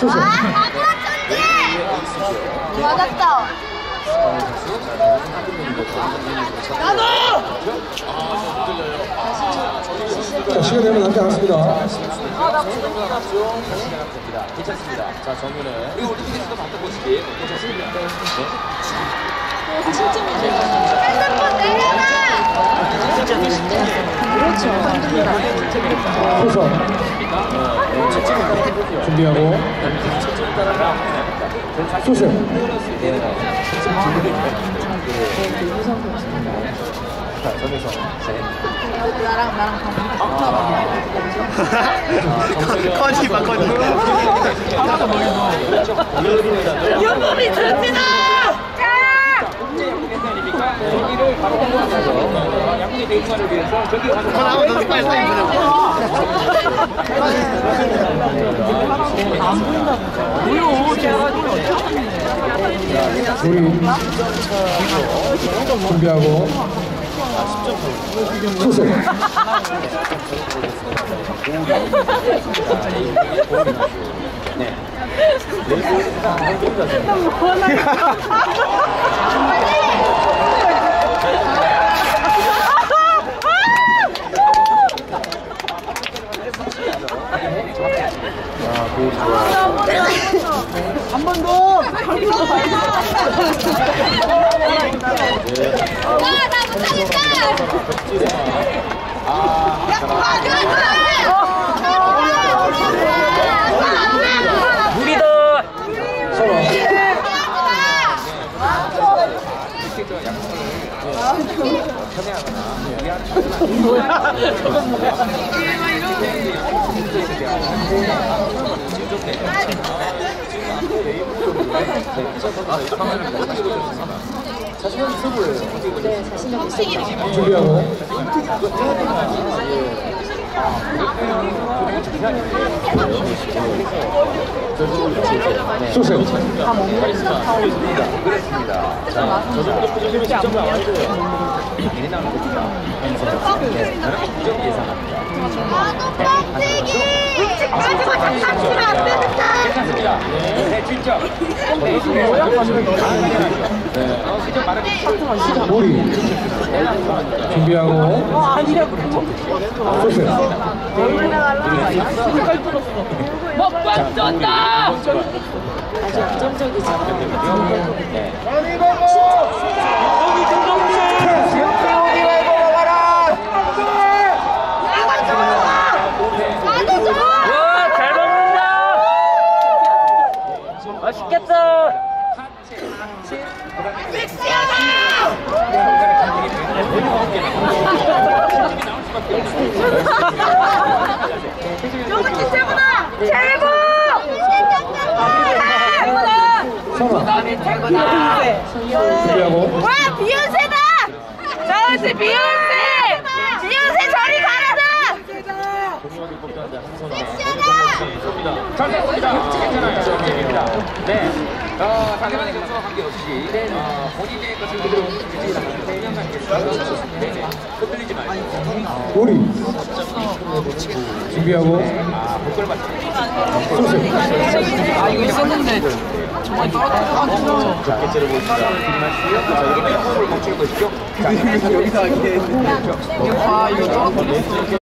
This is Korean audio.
소수. 맞았다. 나도! 자, 시간 되면 남지 않았습니다. 괜찮습니다. 자, 정윤은 그리고 올림픽에서도 봤던 모습이 괜찮습니다. 핸드폰 내려놔! 그렇죠. 소수. 준비하고. 소수. 자, 정혜성. 나랑 커지마 커지. 연봉이 좋지다! 자! 여기를 바로 공부하면서 양국의 대응만을 위해서 저기 가서 나무 더 빨리 사인 보내고. 우리 준비하고. 소수. 네. 한 번 더! 와, 나 못하겠다! 무리다! 서로. 자신감 있어 보여요. 네, 자신감 있어. 준비하고. 소수. 그렇습니다. 자, 저 정도 표정이면 10점 나와야 돼요. 당연히 나오는 겁니다. 예상합니다. 괜찮습니다. 네, 7점. 우리 준비하고. 소수. 먹방 쩐다! 아주 안정적이죠. 잘 먹는다! 맛있겠다! 여기 최고다! 최고! 준비하고. 와, 비욘세다! 저한테 비욘세! 비욘세 저리 가라다! 잘 됐습니다. 괜찮아요. 재밌습니다. 네. 상대방의 점수와 관계없이 본인의 것을 그대로 유지하는 네네. 흔들리지 말고. 우리 준비하고. 복걸 받죠. 소수. 이거 있었는데 정말 떨어졌어. 자, 개체를 보입니다. 뒷말씨요. 자, 여기 호흡을 멈출 것이죠. 자, 여기서 이렇게. 이거 떨어졌어.